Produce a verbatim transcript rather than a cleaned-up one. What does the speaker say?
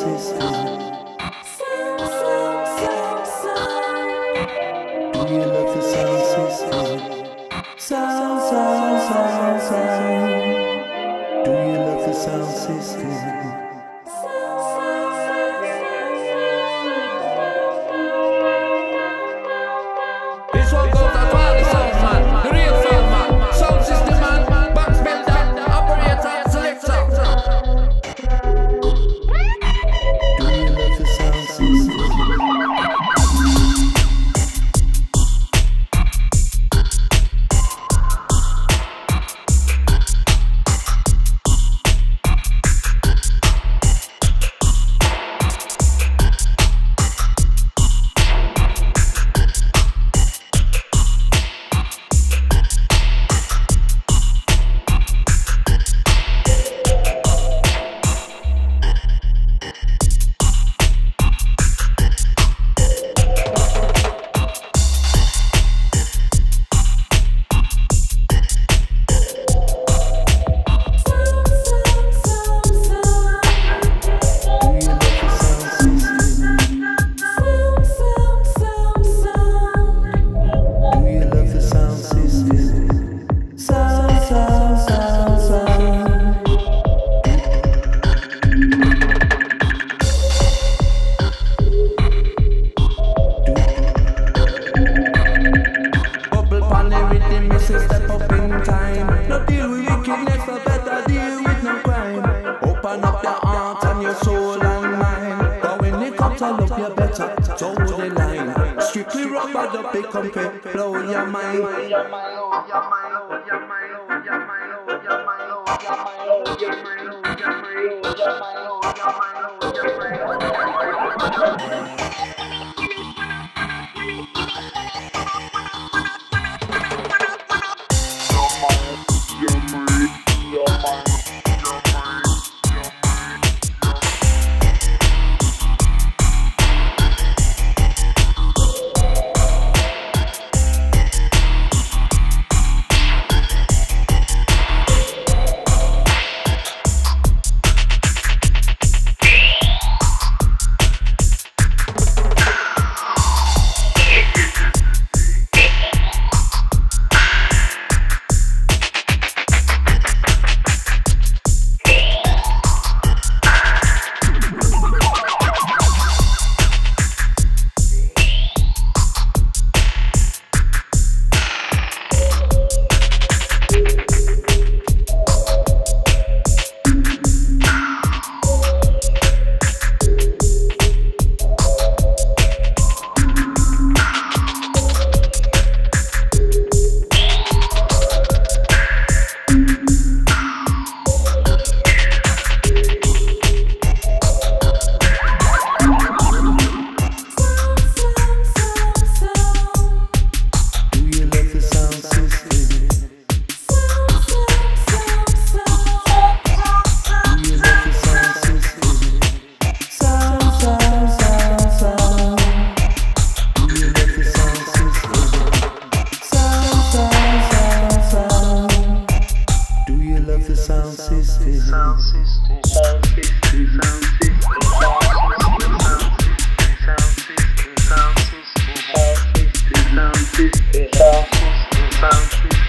system? Do you love the sound system? Sound, sound, sound, sound. Do you love the sound system? This one goes out to all the sound man, the real sound man, sound system man, box builder, operator, selector. Do you love the sound system? Step up in time. No deal with wickedness, no better deal with no crime. Open up your heart and your soul and mind. But when it comes to love, you better toe the line. Strictly rubber the big company, blow your mind. Sound system. Sound system. Sound system. Sound system. Sound system. Sound system. Sound system. Sound system. Sound system.